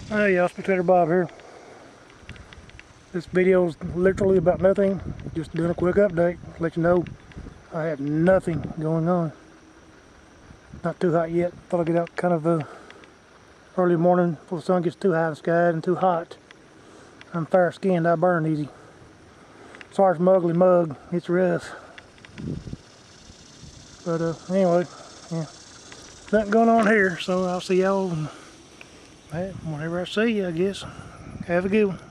Hey y'all, Spooktator Bob here. This video is literally about nothing. Just doing a quick update. Let you know I have nothing going on. Not too hot yet. Thought I'd get out kind of early morning before the sun gets too high in the sky and too hot. I'm fair skinned, I burn easy. Sorry for my ugly mug, it's rough. But anyway, yeah. Nothing going on here, so I'll see y'all whenever I see you, I guess. Have a good one.